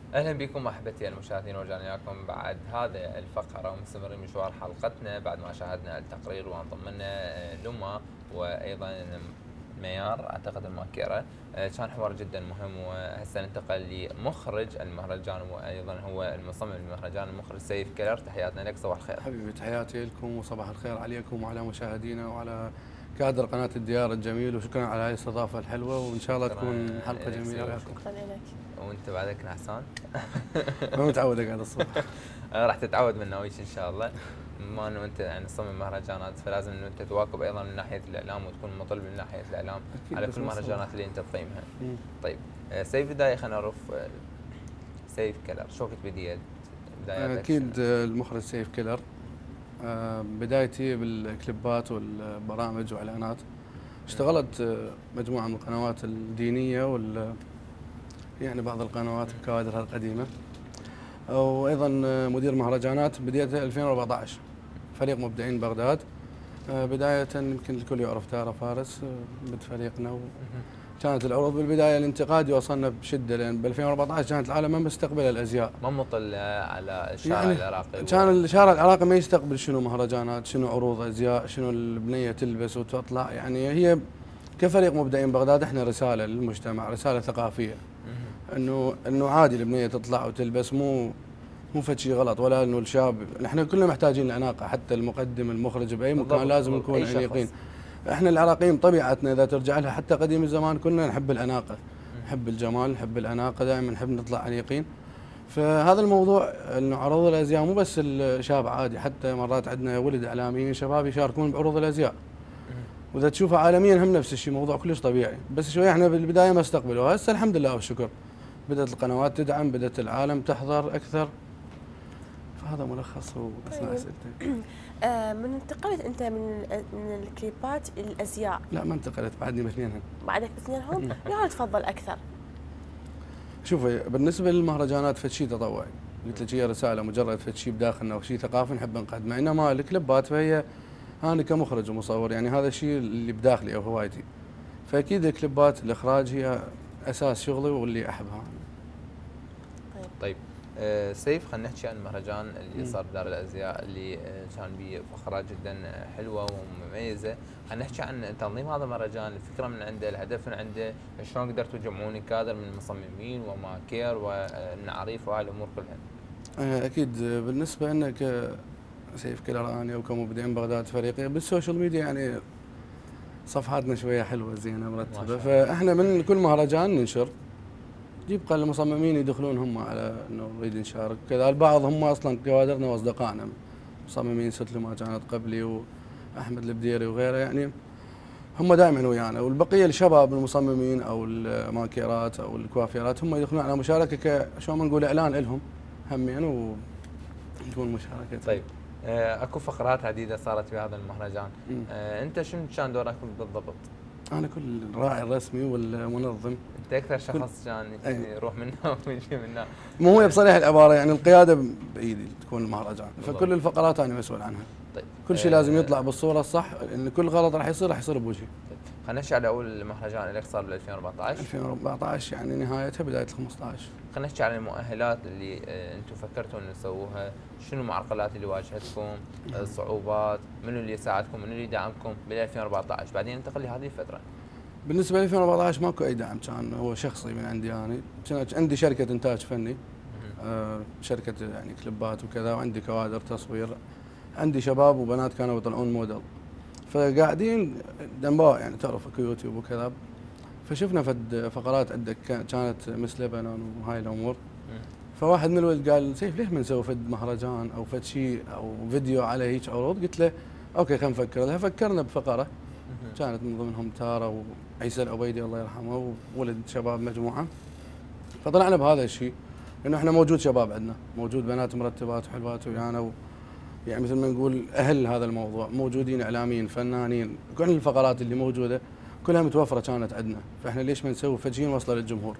اهلا بكم احبتي المشاهدين، ورجعنا لكم بعد هذا الفقره ومستمرين مشوار حلقتنا بعد ما شاهدنا التقرير وانضم لنا لما وايضا ميار اعتقد الماكيره. كان حوار جدا مهم، وهسه ننتقل لمخرج المهرجان وايضا هو المصمم المهرجان المخرج سيف كلر. تحياتنا لك، صباح الخير. حبيبي، تحياتي لكم وصباح الخير عليكم وعلى مشاهدينا وعلى كادر قناة الديار الجميل، وشكرا على هذه الاستضافة الحلوة، وإن شاء الله تكون حلقة جميلة لكم. شكرا لك. وانت بعدك نعسان؟ ما متعود أقعد الصبح. راح تتعود من ناويش ان شاء الله. بما انه انت يعني تصمم مهرجانات، فلازم انه انت تواكب ايضا من ناحيه الاعلام وتكون مطل من ناحيه الاعلام على كل المهرجانات اللي انت تقيمها. طيب، سيف بدايه خلينا نعرف سيف كلر شو وقت بداياتك؟ أكيد المخرج سيف كيلر. بدايتي بالكليبات والبرامج وإعلانات. اشتغلت مجموعة من القنوات الدينية يعني بعض القنوات بكوادرها القديمة، وأيضا مدير مهرجانات بديت 2014 فريق مبدعين بغداد. بداية يمكن الكل يعرف تارا فارس بنت فريقنا. كانت العروض بالبداية الانتقادي وصلنا بشدة، لأن ب 2014 كانت العالم ما مستقبل الأزياء، ما مطل على الشارع يعني العراقي. كان الشارع العراقي ما يستقبل شنو مهرجانات، شنو عروض أزياء، شنو البنية تلبس وتطلع. يعني هي كفريق مبدعين بغداد احنا رسالة للمجتمع، رسالة ثقافية، انه عادي البنية تطلع وتلبس، مو فد شيء غلط، ولا انه الشاب. نحن كلنا محتاجين الاناقه، حتى المقدم المخرج باي مكان لازم نكون انيقين. احنا العراقيين طبيعتنا اذا ترجع لها حتى قديم الزمان كنا نحب الاناقه، نحب الجمال، نحب الاناقه، دائما نحب نطلع انيقين. فهذا الموضوع انه عروض الازياء مو بس الشاب عادي، حتى مرات عندنا ولد اعلاميين شباب يشاركون بعروض الازياء، واذا تشوفها عالميا هم نفس الشيء، موضوع كلش طبيعي. بس شوي احنا بالبدايه ما استقبلوها، هسه الحمد لله والشكر بدات القنوات تدعم، بدات العالم تحضر اكثر. فهذا ملخص واثناء اسئلتك. من انتقلت انت من الكليبات الازياء؟ لا ما انتقلت، بعدني باثنينهم. بعدك باثنينهم؟ يا تفضل اكثر. شوفي، بالنسبه للمهرجانات فد شيء تطوعي، قلت لك هي رساله، مجرد فد شيء بداخلنا وشيء ثقافي نحب نقدمه. انما الكليبات فهي انا كمخرج ومصور، يعني هذا الشيء اللي بداخلي او هوايتي، فاكيد الكليبات الاخراج هي اساس شغلي واللي احبها. طيب سيف، خلينا نحكي عن المهرجان اللي صار بدار الازياء اللي كان به فقرات جدا حلوه ومميزه. خلينا نحكي عن تنظيم هذا المهرجان، الفكره من عنده، الهدف من عنده، شلون قدرتوا تجمعون كادر من المصممين وماكير والمعاريف وهاي الامور كلها؟ اكيد بالنسبه لنا كسيف كلر اني وكمبدعين بغداد فريقي بالسوشيال ميديا، يعني صفحاتنا شويه حلوه زينه مرتبه، فاحنا من كل مهرجان ننشر، يبقى المصممين يدخلون هم على انه نريد نشارك. كذا البعض هم اصلا كوادرنا واصدقائنا، مصممين ستلو ما كانت قبلي واحمد البديري وغيره، يعني هم دائما ويانا. والبقيه الشباب المصممين او الماكيرات او الكوافيرات هم يدخلون على مشاركه شو ما نقول اعلان لهم همين وتكون مشاركه. طيب اكو فقرات عديده صارت في هذا المهرجان، انت شنو كان دورك بالضبط؟ انا كل الراعي الرسمي والمنظم. انت اكثر شخص كان يروح منا ويجي منا. مو هي بصريح العباره، يعني القياده بايدي تكون المهرجان، فكل الفقرات انا مسؤول عنها. طيب كل شيء لازم يطلع بالصوره الصح، لان كل غلط راح يصير بوجهي. طيب خلينا نحكي على اول مهرجان لك صار بال 2014. 2014 يعني نهايتها بدايه ال 15. خلينا نحكي على المؤهلات اللي انتم فكرتوا انه تسووها، شنو المعرقلات اللي واجهتكم، الصعوبات، منو اللي ساعدكم، منو اللي دعمكم بال 2014، بعدين ننتقل لهذه الفتره. بالنسبه ل 2014 ماكو اي دعم، كان هو شخصي من عندي. يعني كانت عندي شركه انتاج فني، شركه يعني كليبات وكذا، وعندي كوادر تصوير، عندي شباب وبنات كانوا يطلعون موديل، فقاعدين دنباء يعني تعرف اكو يوتيوب وكذا، فشفنا فد فقرات عندك كانت مثل لبنان وهاي الامور. فواحد من الولد قال سيف ليش ما نسوي فد مهرجان او فد شيء او فيديو على هيك عروض؟ قلت له اوكي خلينا نفكر لها. فكرنا بفقره كانت من ضمنهم تارا وعيسى العبيدي الله يرحمه وولد شباب مجموعه، فطلعنا بهذا الشيء، لانه احنا موجود شباب عندنا، موجود بنات مرتبات وحلوات ويانا، يعني مثل ما نقول اهل هذا الموضوع، موجودين اعلاميين فنانين، كل الفقرات اللي موجوده كلها متوفره كانت عندنا، فاحنا ليش ما نسوي فد شيء نوصله للجمهور؟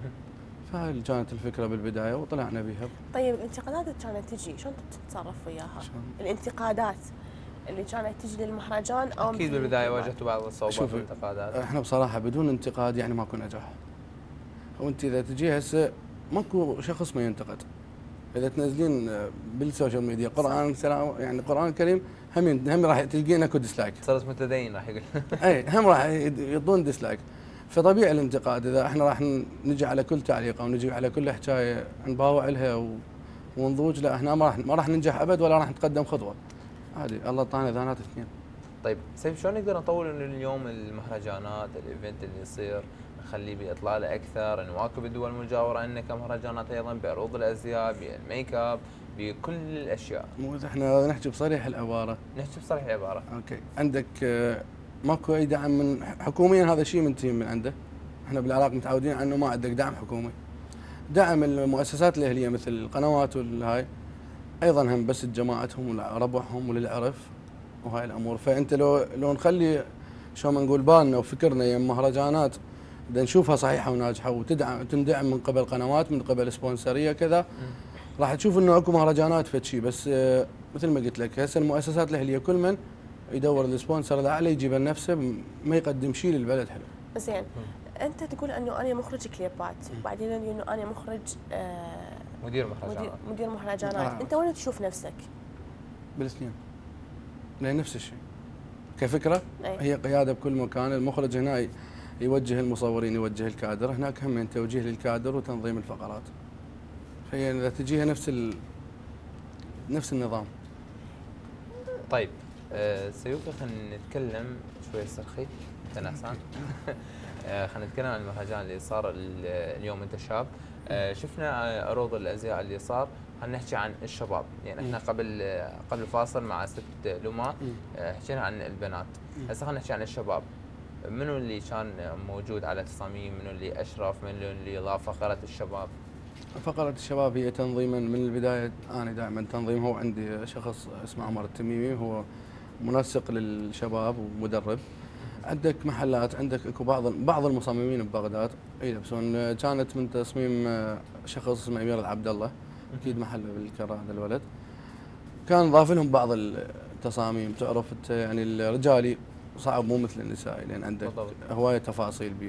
فهاي كانت الفكره بالبدايه وطلعنا بها. طيب الانتقادات اللي كانت تجي شلون تتصرف وياها؟ الانتقادات اللي كانت تجي للمهرجان او اكيد بالبدايه واجهتوا بعض الصعوبات والانتقادات. احنا بصراحه بدون انتقاد يعني ماكو نجاح. وانت اذا تجي هسه ماكو شخص ما ينتقد. اذا تنزلين بالسوشيال ميديا قران سلام يعني القران الكريم هم راح تلقين اكو ديسلايك. صرت متدين راح يقول. اي هم راح يعطون ديسلايك. فطبيعي الانتقاد، اذا احنا راح نجي على كل تعليق او نجي على كل حكايه نباوع لها ونضوج، لا احنا ما راح ننجح ابد ولا راح نتقدم خطوه. عادي الله طانا ذانات اثنين. طيب سيف، شلون نقدر نطور انه اليوم المهرجانات الايفنت اللي يصير نخليه باطلاله اكثر، نواكب الدول المجاوره عندنا كمهرجانات ايضا بعروض الازياء، بالميك اب، بكل الاشياء. مو احنا نحكي بصريح العباره. نحكي بصريح العباره. اوكي، عندك ماكو اي دعم من حكوميا، هذا شيء من تيم من عنده. احنا بالعراق متعودين على انه ما عندك دعم حكومي. دعم المؤسسات الاهليه مثل القنوات والهاي ايضا هم بس جماعتهم وربعهم وللعرف وهاي الامور. فانت لو نخلي شو ما نقول بالنا وفكرنا يم مهرجانات بدنا نشوفها صحيحه وناجحه وتندعم من قبل قنوات، من قبل سبونسريه كذا، راح تشوف انه اكو مهرجانات فد شيء. بس مثل ما قلت لك هسه المؤسسات الاهليه كل من يدور السبونسر الاعلى يجيب لنفسه، ما يقدم شيء للبلد حلو. زين، انت تقول انه انا مخرج كليبات، وبعدين انه انا مخرج مدير مهرجانات. مدير مهرجانات، انت وين تشوف نفسك؟ بالاثنين، لان نفس الشيء كفكره. أي. هي قياده بكل مكان. المخرج هنا يوجه المصورين، يوجه الكادر، هناك هم توجيه للكادر وتنظيم الفقرات. فهي اذا تجيها نفس النظام. طيب سيوفي، خلينا نتكلم شوي استرخي انت نحسان. خلينا نتكلم عن المهرجان اللي صار اليوم. انت شاب، شفنا عروض الازياء اللي صار. خلينا نحكي عن الشباب، يعني احنا قبل الفاصل مع ست لما حكينا عن البنات، هسه خلينا نحكي عن الشباب. منو اللي كان موجود على التصاميم؟ منو اللي اشرف؟ منو اللي ضاف فقره الشباب؟ فقرة الشباب هي تنظيما من البداية. أنا دائما تنظيم، هو عندي شخص اسمه عمر التميمي، هو منسق للشباب ومدرب. عندك محلات، عندك اكو بعض المصممين ببغداد يلبسون. كانت من تصميم شخص اسمه امير العبد الله، اكيد محله بالكرة هذا الولد. كان ضاف لهم بعض التصاميم. تعرف انت يعني الرجالي صعب، مو مثل النسائي، لان عندك هوايه تفاصيل بيه،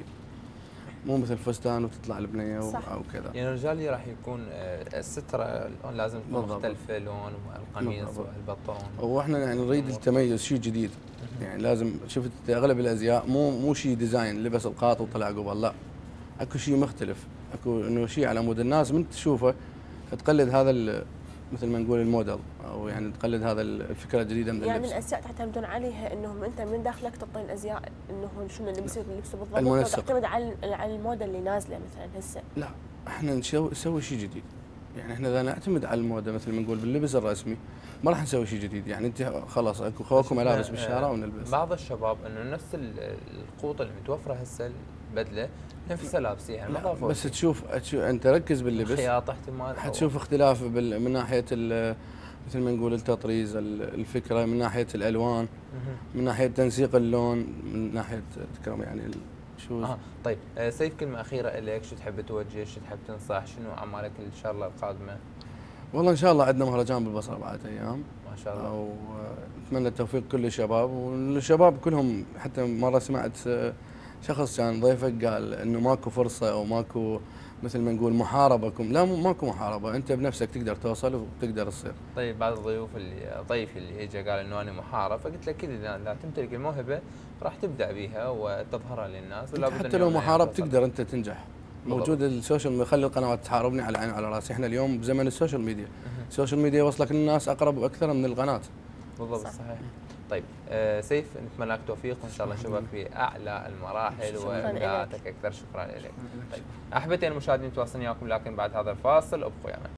مو مثل فستان وتطلع البنيه او كذا. يعني الرجالي راح يكون الستره اللون لازم تكون مختلفه، لون والقميص والبنطلون. واحنا يعني نريد التميز، شيء جديد. يعني لازم شفت اغلب الازياء مو شيء ديزاين لبس القاط وطلع قبل، لا، اكو شيء مختلف، اكو انه شيء على مود الناس من تشوفه تقلد هذا مثل ما نقول الموديل، او يعني تقلد هذا الفكره الجديده من يعني اللبس. الازياء تعتمدون عليها انهم انت من داخلك تعطي الازياء انه شنو اللبسه بالضبط، المنسق تعتمد على الموضه اللي نازله مثلا هسه. لا، احنا نسوي شيء جديد. يعني احنا اذا نعتمد على الموضه مثل ما نقول باللبس الرسمي، ما راح نسوي شيء جديد. يعني انت خلاص اكو خوكو ملابس بالشارع ونلبس. بعض الشباب انه نفس القوط اللي متوفره هسه البدله نفسها لابسيها، يعني ما ضافوا. بس تشوف انت ركز باللبس، خياطه احتمال، حتشوف اختلاف من ناحيه مثل ما نقول التطريز، الفكره، من ناحيه الالوان، من ناحيه تنسيق اللون، من ناحيه تكرم يعني شو. طيب سيف، كلمه اخيره لك، شو تحب توجه، شو تحب تنصح، شنو اعمالك ان شاء الله القادمه؟ والله ان شاء الله عندنا مهرجان بالبصره بعد ايام ما شاء الله، ونتمنى التوفيق كل الشباب. والشباب كلهم، حتى مره سمعت شخص كان ضيفك قال انه ماكو فرصه او ماكو مثل ما نقول محاربه. لا، ماكو محاربه، انت بنفسك تقدر توصل وتقدر تصير. طيب بعض الضيوف ضيفي اللي اجى قال انه انا محارب، فقلت له اكيد اذا تمتلك الموهبه راح تبدع بها وتظهرها للناس، ولا بد حتى لو محارب تقدر انت تنجح. موجود السوشيال، خلي القنوات تحاربني على عيني وعلى راسي. احنا اليوم بزمن السوشيال ميديا، السوشيال ميديا وصلك للناس اقرب واكثر من القناه. بالضبط، صحيح. طيب سيف، نتمنى لك توفيق وان شاء الله نشوفك في اعلى المراحل وابداعاتك اكثر. شكرا لك. طيب احبتي المشاهدين، تواصلني وياكم لكن بعد هذا الفاصل ابقوا يا من.